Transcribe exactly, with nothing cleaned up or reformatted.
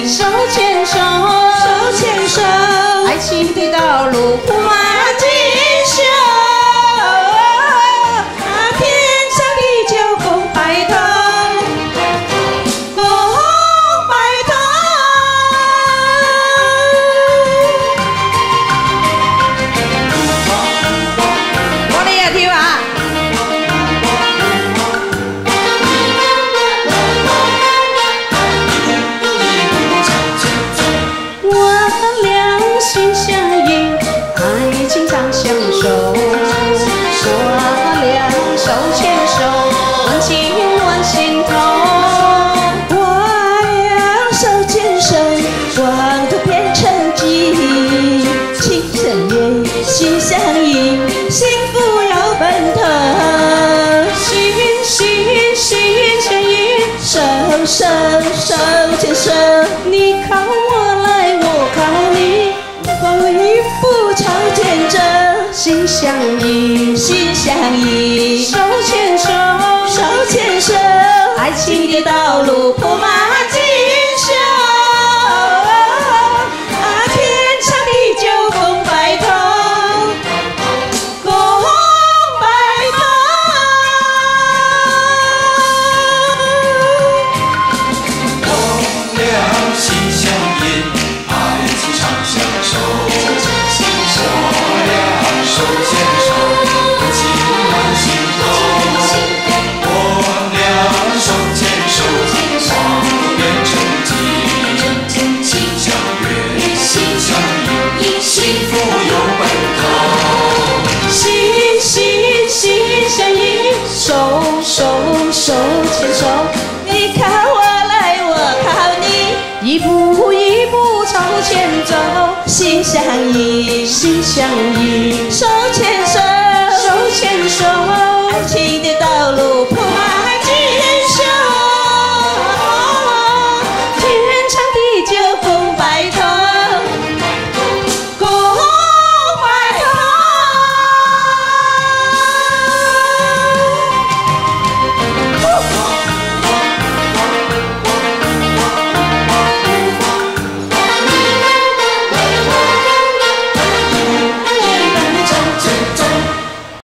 手牵手， 手牵手， 爱情的道路铺满锦绣。 啊，天上的九宫白头，宫白头。 我哋也跳啊！ 心相印，爱情长相守。我俩手牵手，温情暖心头。 我俩手牵手，光都变成记。情深缘，心相印，幸福有奔头。 心心心相印， 手手手牵手， 你靠我来，我靠你。 一步朝前走， 心相印， 心相印， 手牵手， 手牵手， 爱情的道路铺满锦绣。 啊，天长地久共白头，共白头。 我俩心相印，爱情长相守。 手牵手，温情暖心头。我俩手牵手，光都变成金。心相约，心相印，幸福有奔头。 心心心相印，手手手牵手， 你靠我来，我靠你， 一步一步朝前走。 心相印， 心相印， 手牵手， 手牵手。